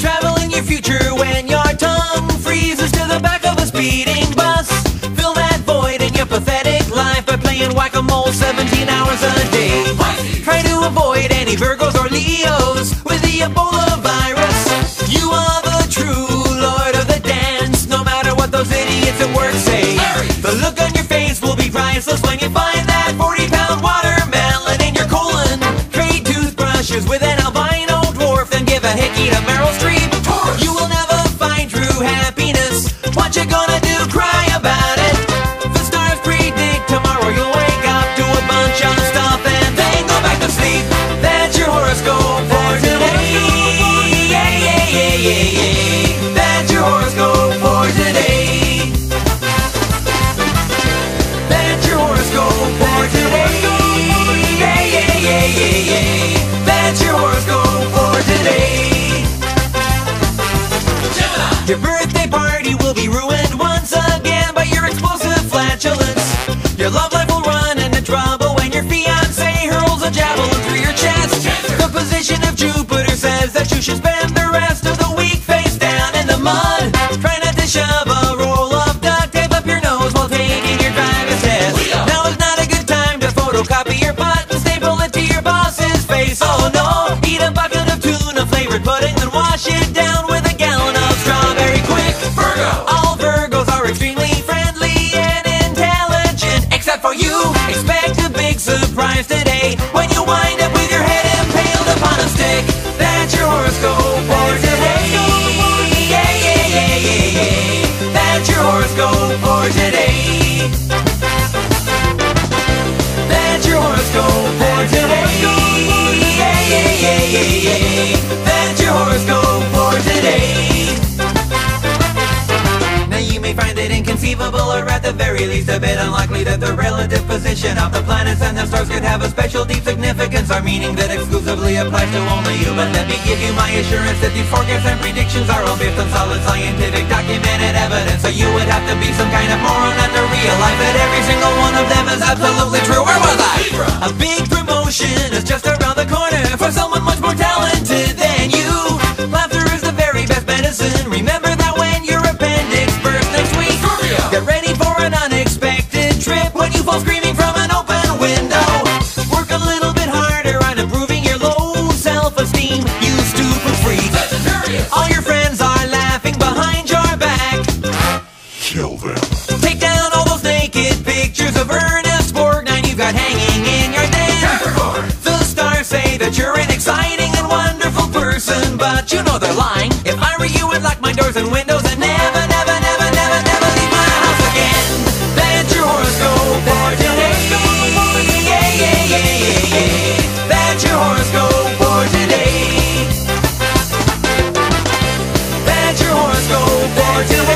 travel in your future when your tongue freezes to the back of a speeding bus. Fill that void in your pathetic life by playing whack-a-mole 17 hours a day. Try to avoid any Virgos or Leos with the Ebola virus. You are the true lord of the dance, no matter what those idiots at work say. The look on your face will be priceless when you find that 40-pound watermelon in your colon. Trade toothbrushes with an albino dwarf, then give a hickey to Meryl Streep. You will never find true happiness. What you gonna do? Cry about it. The stars predict tomorrow you'll wake up to a bunch of stuff and then go back to sleep. That's your horoscope for today. Yeah, yeah, yeah, yeah, yeah. That's your horoscope for today. That's your horoscope for today. Yeah, yeah, yeah, yeah, yeah. That's your horoscope for today. Your birthday party will be ruined once again by your explosive flatulence. Your love life will run into trouble when your fiancé hurls a javelin through your chest. The position of Jupiter says that you should spend the rest of the week face down in the mud. Try not to shove a roll of duct tape up your nose while taking your driver's test. Now is not a good time to photocopy your butt and staple it to your boss's face. Oh no! Eat a bucket of tuna flavored pudding, then wash it down with a gallon of strawberry quick. Virgo! All Virgos are extremely friendly and intelligent, except for you. Expect a big surprise today when you wind up with your head impaled upon a stick. That's your horoscope for today. Yeah, yeah, yeah, yeah, yeah. That's your horoscope for today. That's your horoscope for today. Yeah, yeah, yeah, yeah, yeah. That's your horoscope for today. Now you may find it inconceivable, or at the very least a bit unlikely, that the relative position of the planets and the stars could have a special deep significance, or meaning that exclusively applies to only you. But let me give you my assurance that these forecasts and predictions are all based on solid scientific documented evidence. So you would have to be some kind of moron not to realize that every single one of them is absolutely true. Where was I? A big promotion is just around the corner for someone much more talented than you. Laughter is the very best medicine. Remember that when your appendix bursts next week. Get ready for an unexpected trip when you fall screaming from an open window. Work a little bit harder on improving your low self-esteem, you stupid freak. All your friends are laughing behind your back. Kill them. Take down all those naked pictures of Ernest Borgnine you've got hanging in your den. The stars say that you're an exciting and wonderful person, but you know they're lying. If I were you, I'd lock my doors and windows and never, never, never, never, never leave my house again. That's your horoscope for today. Yeah, yeah, yeah, yeah, yeah. That's your horoscope for today. That's your horoscope for today.